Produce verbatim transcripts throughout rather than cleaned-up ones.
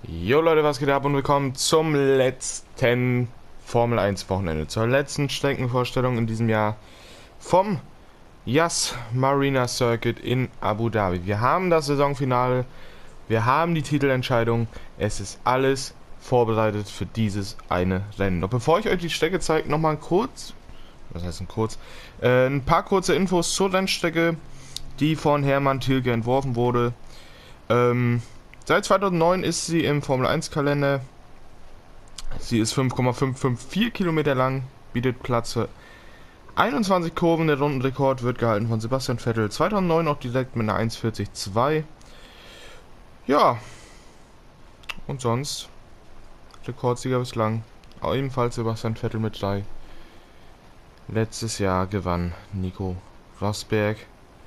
Jo Leute, was geht ab und willkommen zum letzten Formel eins Wochenende, zur letzten Streckenvorstellung in diesem Jahr vom Yas Marina Circuit in Abu Dhabi. Wir haben das Saisonfinale, wir haben die Titelentscheidung, es ist alles vorbereitet für dieses eine Rennen. Doch bevor ich euch die Strecke zeige, nochmal kurz, was heißt ein kurz, äh, ein paar kurze Infos zur Rennstrecke, die von Hermann Tilke entworfen wurde. Ähm... Seit zweitausendneun ist sie im Formel eins Kalender. Sie ist fünf Komma fünf fünf vier Kilometer lang, bietet Platz für einundzwanzig Kurven. Der Rundenrekord wird gehalten von Sebastian Vettel. zweitausendneun auch direkt mit einer eins vierzig zwei. Ja. Und sonst Rekordsieger bislang. Auch ebenfalls Sebastian Vettel mit drei. Letztes Jahr gewann Nico Rosberg.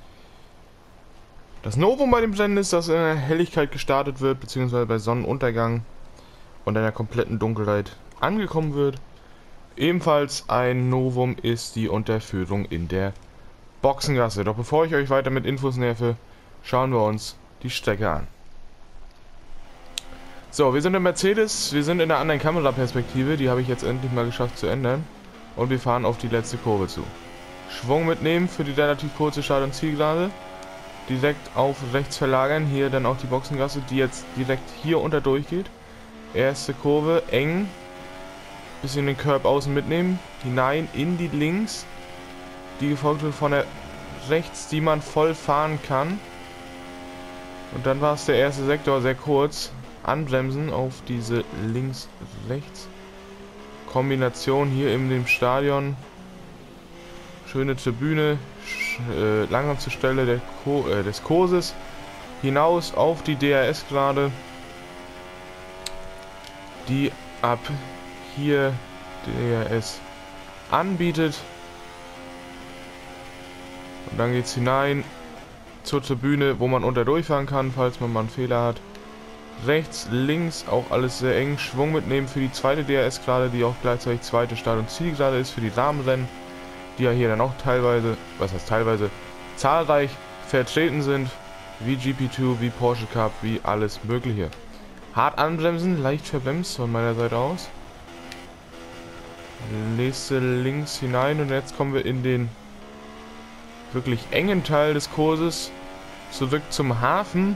Das Novum bei dem Rennen ist, dass in der Helligkeit gestartet wird, beziehungsweise bei Sonnenuntergang und einer kompletten Dunkelheit angekommen wird. Ebenfalls ein Novum ist die Unterführung in der Boxengasse. Doch bevor ich euch weiter mit Infos nerve, schauen wir uns die Strecke an. So, wir sind in Mercedes, wir sind in einer anderen Kameraperspektive, die habe ich jetzt endlich mal geschafft zu ändern. Und wir fahren auf die letzte Kurve zu. Schwung mitnehmen für die relativ kurze Start- und Zielgerade. Direkt auf rechts verlagern, hier dann auch die Boxengasse, die jetzt direkt hier unter durchgeht. Erste Kurve, eng, bisschen den Curb außen mitnehmen, hinein in die links, die gefolgt wird von der rechts, die man voll fahren kann. Und dann war es der erste Sektor, sehr kurz, anbremsen auf diese links-rechts Kombination hier in dem Stadion. Schöne Tribüne, äh, langsam zur Stelle der Ko äh, des Kurses, hinaus auf die D R S gerade, die ab hier D R S anbietet. Und dann geht es hinein zur Tribüne, wo man unter durchfahren kann, falls man mal einen Fehler hat. Rechts, links, auch alles sehr eng. Schwung mitnehmen für die zweite D R S gerade, die auch gleichzeitig zweite Start- und Zielgerade ist für die Rahmenrennen, die ja hier dann auch teilweise, was heißt teilweise, zahlreich vertreten sind, wie G P zwei, wie Porsche Cup, wie alles mögliche. Hart anbremsen, leicht verbremst von meiner Seite aus. Nächste links hinein und jetzt kommen wir in den wirklich engen Teil des Kurses, zurück zum Hafen.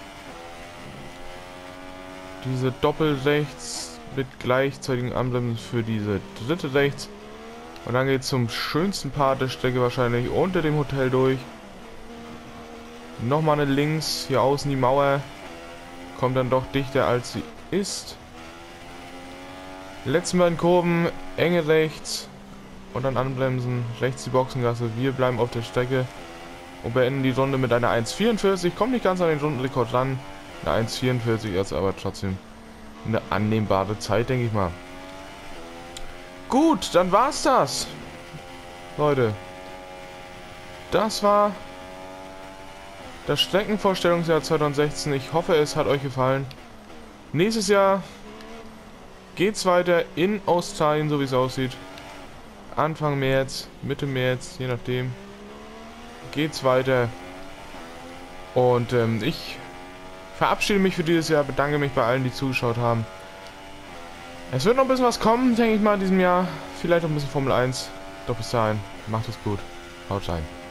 Diese Doppelrechts mit gleichzeitigen Anbremsen für diese dritte rechts. Und dann geht es zum schönsten Part der Strecke wahrscheinlich unter dem Hotel durch. Nochmal eine links, hier außen die Mauer. Kommt dann doch dichter als sie ist. Letzten beiden Kurven, enge rechts. Und dann anbremsen, rechts die Boxengasse. Wir bleiben auf der Strecke und beenden die Runde mit einer eins vierundvierzig. Kommt nicht ganz an den Rundenrekord ran. Eine eins vierundvierzig ist aber trotzdem eine annehmbare Zeit, denke ich mal. Gut, dann war's das. Leute. Das war das Streckenvorstellungsjahr zweitausendsechzehn. Ich hoffe, es hat euch gefallen. Nächstes Jahr geht's weiter in Australien, so wie es aussieht. Anfang März, Mitte März, je nachdem. Geht's weiter. Und ähm, ich verabschiede mich für dieses Jahr, bedanke mich bei allen, die zugeschaut haben. Es wird noch ein bisschen was kommen, denke ich mal, in diesem Jahr. Vielleicht auch ein bisschen Formel eins. Doch bis dahin, macht es gut. Haut rein.